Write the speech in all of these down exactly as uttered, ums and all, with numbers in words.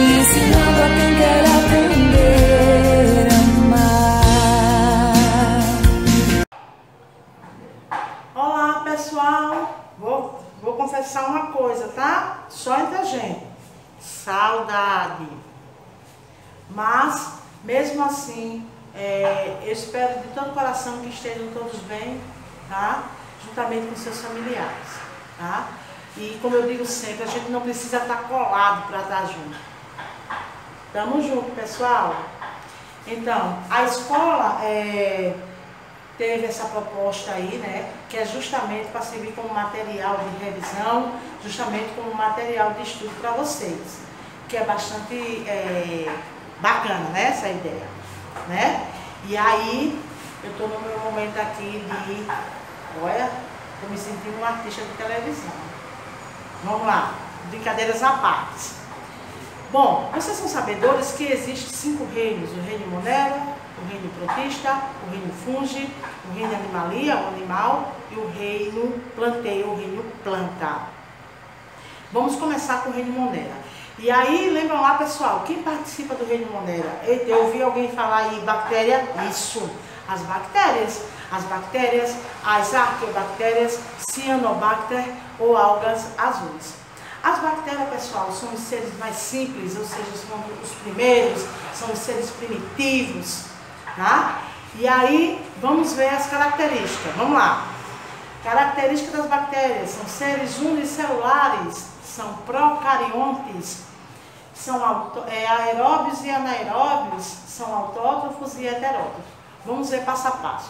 ensinando a quem quer aprender a amar. Olá pessoal, vou, vou confessar uma coisa, tá? Só entre a gente, saudade. Mas, mesmo assim, é, eu espero de todo o coração que estejam todos bem, tá? Juntamente com seus familiares, tá? E como eu digo sempre, a gente não precisa estar colado para estar junto. Tamo junto, pessoal. Então, a escola é, teve essa proposta aí, né? Que é justamente para servir como material de revisão, justamente como material de estudo para vocês. Que é bastante é, bacana, né? Essa ideia, né? E aí, eu estou no meu momento aqui de... Olha, estou me sentindo um artista de televisão. Vamos lá, brincadeiras à parte. Bom, vocês são sabedores que existem cinco reinos: o reino Monera, o reino Protista, o reino Fungi, o reino Animalia, o animal, e o reino Planteio, o reino Planta. Vamos começar com o reino Monera. E aí, lembram lá, pessoal, quem participa do reino Monera? Eu ouvi alguém falar aí, bactéria? Isso, as bactérias. As bactérias, as arqueobactérias, cianobacter ou algas azuis. As bactérias, pessoal, são os seres mais simples, ou seja, são os primeiros, são os seres primitivos, tá? E aí, vamos ver as características. Vamos lá. Características das bactérias: são seres unicelulares, são procariontes, são auto, é, aeróbios e anaeróbios, são autótrofos e heterótrofos. Vamos ver passo a passo.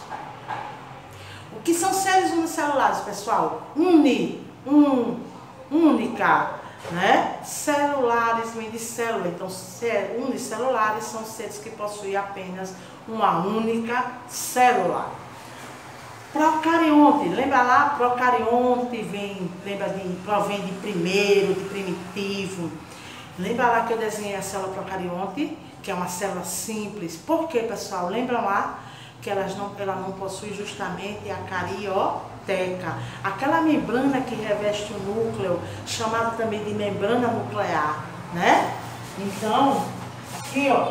O que são seres unicelulares, pessoal? Uni, um, única, né? Celulares vem de célula. Então, unicelulares são seres que possuem apenas uma única célula. Procarionte, lembra lá? Procarionte vem, lembra de, provém de primeiro, de primitivo. Lembra lá que eu desenhei a célula procarionte, que é uma célula simples. Por quê, pessoal? Lembram lá que elas não, ela não possui justamente a carioteca, aquela membrana que reveste o núcleo, chamada também de membrana nuclear, né? Então, aqui, ó,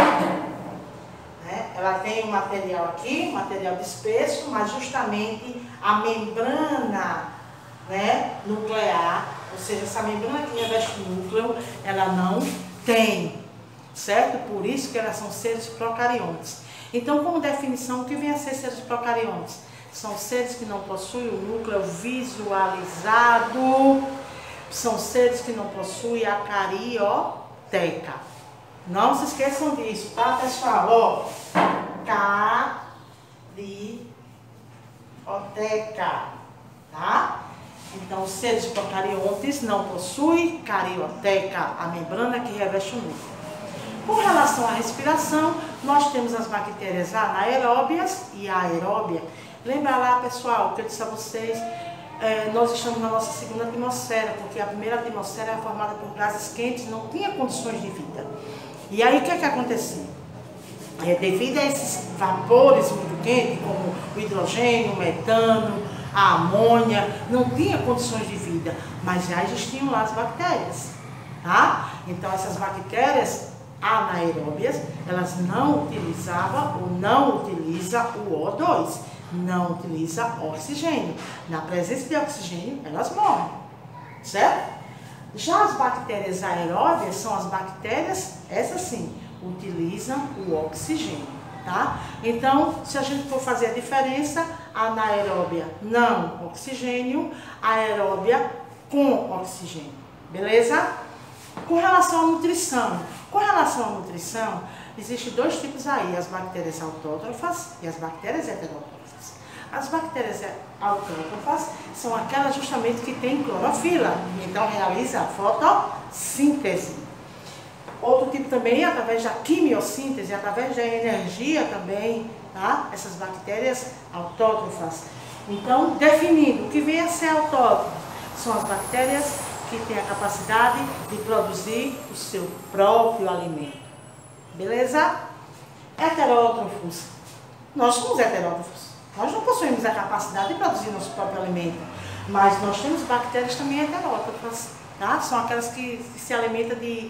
né? Ela tem um material aqui, material disperso, mas justamente a membrana, né, nuclear, ou seja, essa membrana que reveste o núcleo, ela não tem, certo? Por isso que elas são seres procariontes. Então, como definição, o que vem a ser seres procariontes? São seres que não possuem o núcleo visualizado, são seres que não possuem a carioteca. Não se esqueçam disso, tá, pessoal? Ó, carioteca, tá? Então, os seres procariontes não possuem carioteca, a membrana que reveste o núcleo. Com relação à respiração, nós temos as bactérias anaeróbias e aeróbias. Lembra lá, pessoal, que eu disse a vocês, é, nós estamos na nossa segunda atmosfera, porque a primeira atmosfera é formada por gases quentes, não tinha condições de vida. E aí, o que é que acontecia? É, devido a esses vapores muito quentes, como o hidrogênio, o metano, a amônia, não tinha condições de vida, mas já existiam lá as bactérias, tá? Então, essas bactérias anaeróbias, elas não utilizavam ou não utiliza o O dois, não utiliza oxigênio. Na presença de oxigênio, elas morrem, certo? Já as bactérias aeróbias são as bactérias, essas sim, utilizam o oxigênio, tá? Então, se a gente for fazer a diferença, anaeróbia não oxigênio, aeróbia com oxigênio, beleza? Com relação à nutrição, com relação à nutrição, existem dois tipos aí, as bactérias autótrofas e as bactérias heterótrofas. As bactérias autótrofas são aquelas justamente que têm clorofila, então realiza a fotossíntese. Outro tipo também, através da quimiossíntese, através da energia também, tá? Essas bactérias autótrofas. Então, definindo, o que vem a ser autótrofo são as bactérias que têm a capacidade de produzir o seu próprio alimento. Beleza? Heterótrofos. Nós somos heterótrofos. Nós não possuímos a capacidade de produzir nosso próprio alimento. Mas nós temos bactérias também heterótrofas, tá? São aquelas que se alimentam de,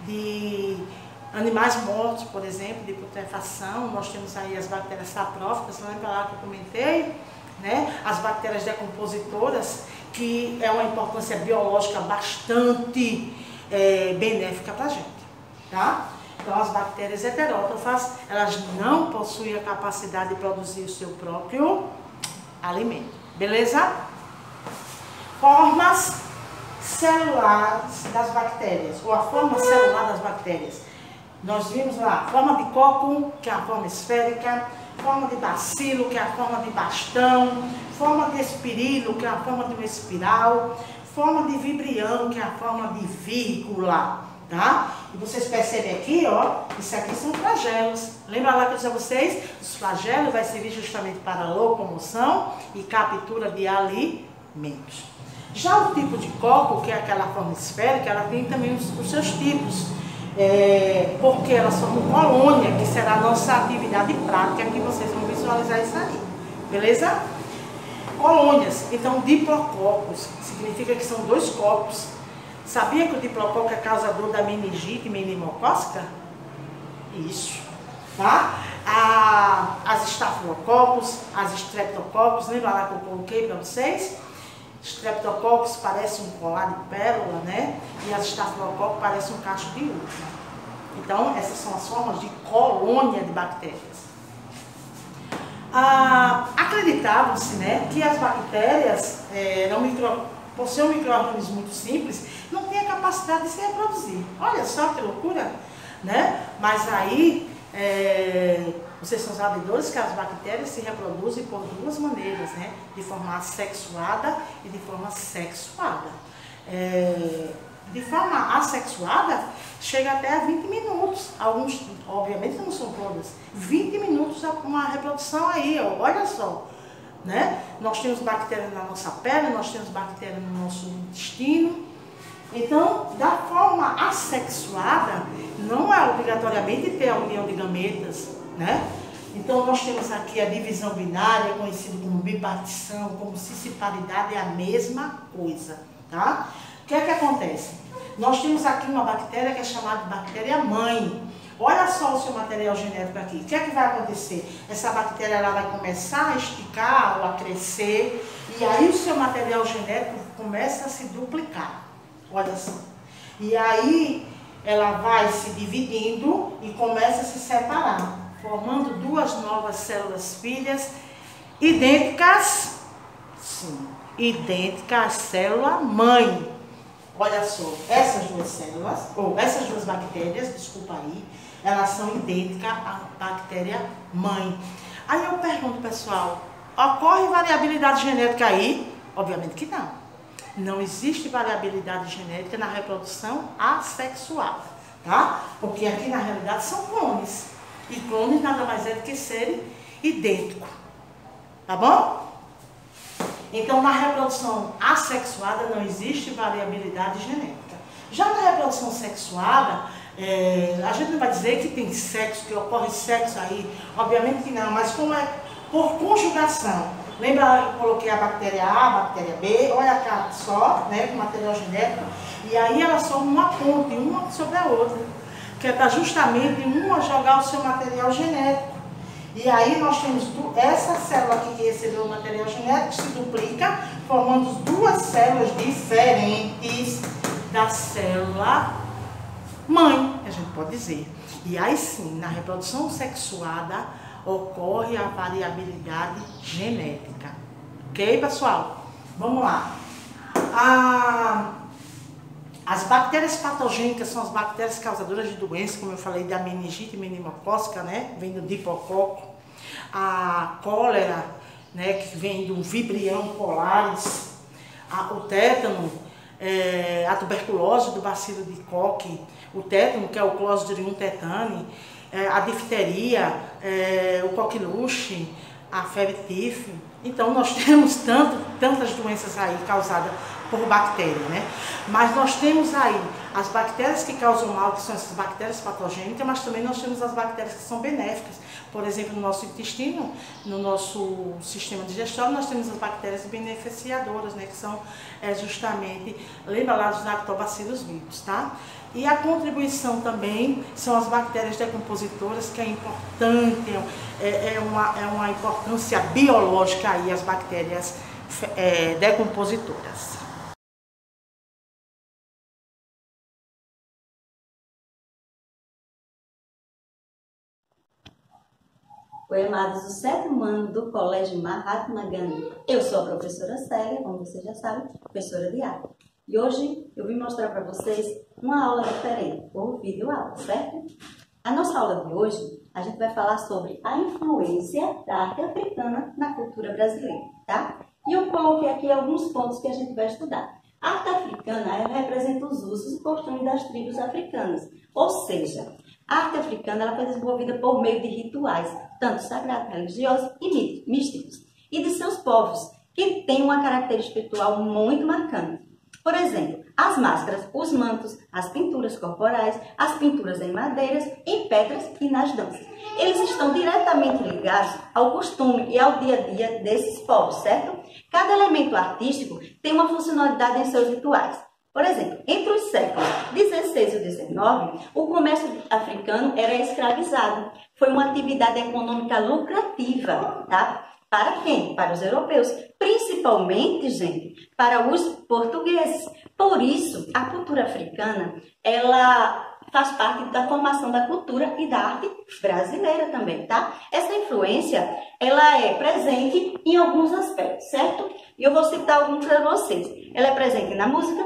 de animais mortos, por exemplo, de putrefação. Nós temos aí as bactérias saprófitas, lembra lá que eu comentei, né? As bactérias decompositoras, que é uma importância biológica bastante é, benéfica para a gente, tá? Então, as bactérias heterótrofas, elas não possuem a capacidade de produzir o seu próprio alimento, beleza? Formas celulares das bactérias, ou a forma celular das bactérias. Nós vimos lá, forma de coco, que é a forma esférica, forma de bacilo, que é a forma de bastão, forma de espirilo, que é a forma de uma espiral, forma de vibrião, que é a forma de vírgula, tá? E vocês percebem aqui, ó, isso aqui são flagelos. Lembra lá que eu disse a vocês? Os flagelos vai servir justamente para locomoção e captura de alimentos. Já o tipo de coco, que é aquela forma esférica, ela tem também os, os seus tipos. É, porque elas formam colônia, que será a nossa atividade prática, que vocês vão visualizar isso aí, beleza? Colônias, então diplococos, significa que são dois cocos. Sabia que o diplococo é causador da meningite meningocócica? Isso, tá? A, as estafilococos, as estreptococos, lembra lá que eu coloquei para vocês? Streptococcus parece um colar de pérola, né? E as estafilococos parecem um cacho de uva. Então, essas são as formas de colônia de bactérias. Ah, acreditava-se, né, que as bactérias, é, não micro, por ser um micro-organismo muito simples, não tem a capacidade de se reproduzir. Olha só que loucura, né? Mas aí, é, vocês são sabedores que as bactérias se reproduzem por duas maneiras, né? De forma assexuada e de forma sexuada. É, de forma assexuada, chega até a vinte minutos. Alguns, obviamente não são todas. vinte minutos uma reprodução aí, ó, olha só. Né? Nós temos bactérias na nossa pele, nós temos bactérias no nosso intestino. Então, da forma assexuada, não é obrigatoriamente ter a união de gametas, né? Então, nós temos aqui a divisão binária, conhecida como bipartição, como cisparidade, é a mesma coisa, tá? O que é que acontece? Nós temos aqui uma bactéria que é chamada de bactéria-mãe. Olha só o seu material genético aqui. O que é que vai acontecer? Essa bactéria ela vai começar a esticar ou a crescer, e aí o seu material genético começa a se duplicar. Olha só. E aí ela vai se dividindo e começa a se separar, formando duas novas células filhas idênticas, sim, idênticas à célula mãe. Olha só, essas duas células, ou essas duas bactérias, desculpa aí, elas são idênticas à bactéria mãe. Aí eu pergunto, pessoal, ocorre variabilidade genética aí? Obviamente que não. Não existe variabilidade genética na reprodução assexuada, tá? Porque aqui na realidade são clones. E clones nada mais é do que serem idênticos, tá bom? Então, na reprodução assexuada não existe variabilidade genética. Já na reprodução sexuada, é, a gente não vai dizer que tem sexo, que ocorre sexo aí, obviamente que não, mas como é por conjugação. Lembra que eu coloquei a bactéria A, a bactéria B, olha cá só, né, com material genético, e aí elas formam uma ponte, uma sobre a outra, que é para justamente uma jogar o seu material genético. E aí nós temos essa célula aqui que recebeu o material genético, se duplica, formando duas células diferentes da célula mãe, a gente pode dizer. E aí sim, na reprodução sexuada, ocorre a variabilidade genética. Ok, pessoal? Vamos lá. A, as bactérias patogênicas são as bactérias causadoras de doenças, como eu falei, da meningite meningocócica, né? Vem do diplococco. A cólera, né? Que vem do vibrião colaris. A, o tétano, é, a tuberculose do bacilo de Koch. O tétano, que é o Clostridium tetani. É, a difteria, é, o coqueluche, a febre tifo. Então, nós temos tanto, tantas doenças aí causadas por bactéria, né? Mas nós temos aí as bactérias que causam mal, que são essas bactérias patogênicas, mas também nós temos as bactérias que são benéficas. Por exemplo, no nosso intestino, no nosso sistema digestório, nós temos as bactérias beneficiadoras, né? Que são é, justamente, lembra lá dos lactobacilos vivos, tá? E a contribuição também são as bactérias decompositoras, que é importante, é, é, uma, é uma importância biológica aí, as bactérias é, decompositoras. Oi, amados do sétimo ano do Colégio Mahatma Gandhi. Eu sou a professora Célia, como vocês já sabem, professora de arte. E hoje eu vim mostrar para vocês uma aula diferente, por vídeo aula, certo? A nossa aula de hoje, a gente vai falar sobre a influência da arte africana na cultura brasileira, tá? E eu coloquei aqui alguns pontos que a gente vai estudar. A arte africana, ela representa os usos e costumes das tribos africanas, ou seja, a arte africana ela foi desenvolvida por meio de rituais, tanto sagrados, religiosos e místicos, e de seus povos, que têm uma característica espiritual muito marcante. Por exemplo, as máscaras, os mantos, as pinturas corporais, as pinturas em madeiras, em pedras e nas danças. Eles estão diretamente ligados ao costume e ao dia a dia desses povos, certo? Cada elemento artístico tem uma funcionalidade em seus rituais. Por exemplo, entre os séculos dezesseis e dezenove, o comércio africano era escravizado. Foi uma atividade econômica lucrativa, tá? Para quem? Para os europeus. Principalmente, gente, para os portugueses. Por isso, a cultura africana, ela faz parte da formação da cultura e da arte brasileira também, tá? Essa influência, ela é presente em alguns aspectos, certo? E eu vou citar alguns para vocês. Ela é presente na música,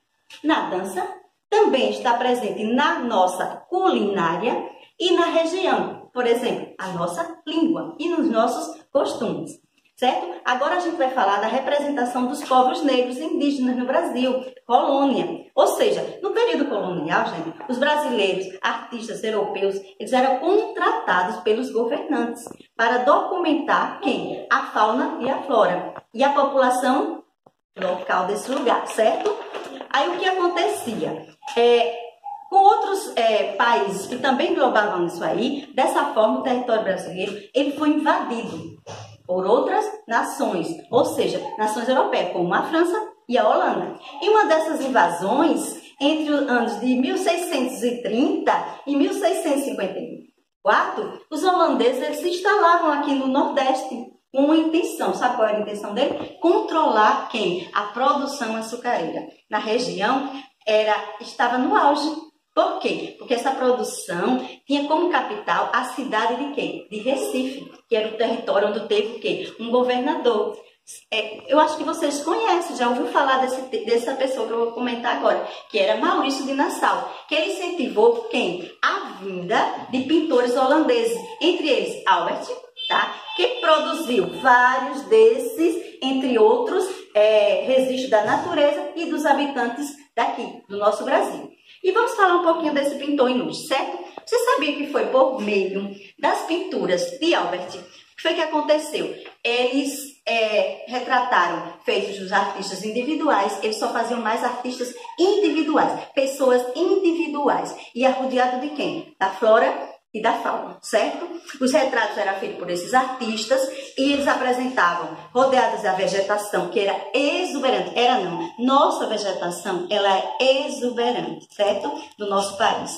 na dança, também está presente na nossa culinária e na região, por exemplo, a nossa língua e nos nossos costumes, certo? Agora a gente vai falar da representação dos povos negros e indígenas no Brasil, colônia. Ou seja, no período colonial, gente, os brasileiros, artistas europeus, eles eram contratados pelos governantes para documentar quem? A fauna e a flora e a população local desse lugar, certo? Aí o que acontecia? É, com outros é, países que também englobavam isso aí, dessa forma o território brasileiro ele foi invadido por outras nações, ou seja, nações europeias, como a França e a Holanda. E uma dessas invasões, entre os anos de mil seiscentos e trinta e mil seiscentos e cinquenta e quatro, os holandeses eles se instalavam aqui no Nordeste com uma intenção. Sabe qual era a intenção dele? Controlar quem? A produção açucareira. Na região, era, estava no auge. Por quê? Porque essa produção tinha como capital a cidade de quê? De Recife, que era o território onde teve o quê? Um governador. É, eu acho que vocês conhecem, já ouviu falar desse, dessa pessoa que eu vou comentar agora, que era Maurício de Nassau, que ele incentivou quem? A vinda de pintores holandeses, entre eles Albert, tá? Que produziu vários desses, entre outros, é, registros da natureza e dos habitantes daqui, do nosso Brasil. E vamos falar um pouquinho desse pintor ilustre, certo? Você sabia que foi por meio das pinturas de Albert? O que foi que aconteceu? Eles é, retrataram feitos dos artistas individuais, eles só faziam mais artistas individuais, pessoas individuais. E arrodeado de quem? Da flora e da fauna, certo? Os retratos eram feitos por esses artistas e eles apresentavam rodeados da vegetação, que era exuberante. Era não, nossa vegetação, ela é exuberante, certo? Do nosso país.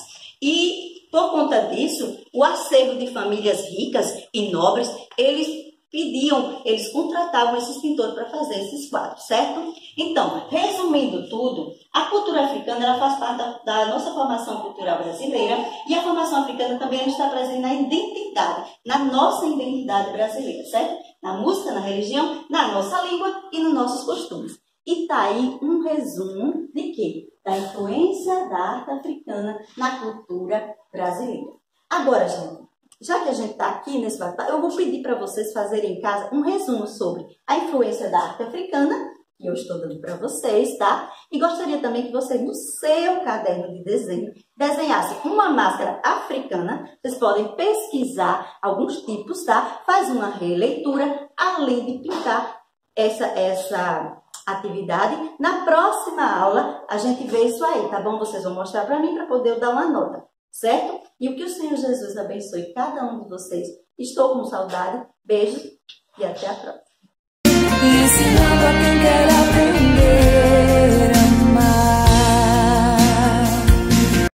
E, por conta disso, o acervo de famílias ricas e nobres, eles pediam, eles contratavam esses pintores para fazer esses quadros, certo? Então, resumindo tudo, a cultura africana ela faz parte da, da nossa formação cultural brasileira e a formação africana também está presente na identidade, na nossa identidade brasileira, certo? Na música, na religião, na nossa língua e nos nossos costumes. E tá aí um resumo de quê? Da influência da arte africana na cultura brasileira. Agora, gente, já que a gente está aqui nesse bate-papo, eu vou pedir para vocês fazerem em casa um resumo sobre a influência da arte africana, que eu estou dando para vocês, tá? E gostaria também que vocês, no seu caderno de desenho, desenhassem uma máscara africana. Vocês podem pesquisar alguns tipos, tá? Faz uma releitura, além de pintar essa, essa atividade. Na próxima aula, a gente vê isso aí, tá bom? Vocês vão mostrar para mim para poder eu dar uma nota, certo? E o que o Senhor Jesus abençoe cada um de vocês. Estou com saudade. Beijo e até a próxima.